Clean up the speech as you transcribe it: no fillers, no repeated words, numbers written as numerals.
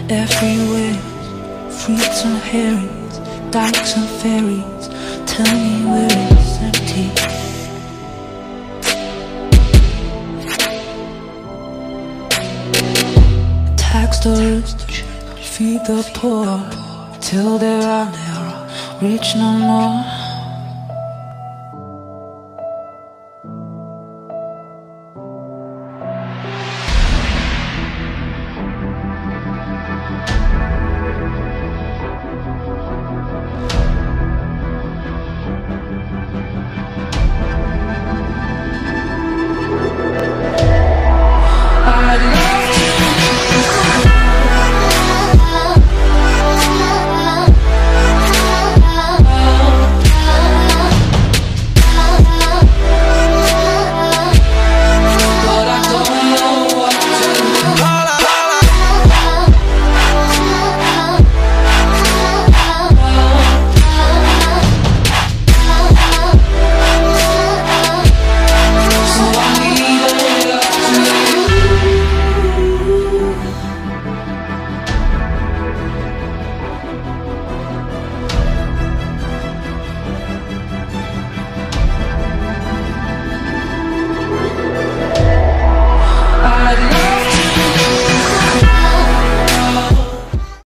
everywhere. Freaks and herrings, dykes and fairies, tell me where it's empty. Tax the rich, feed the poor, till there are never rich no more.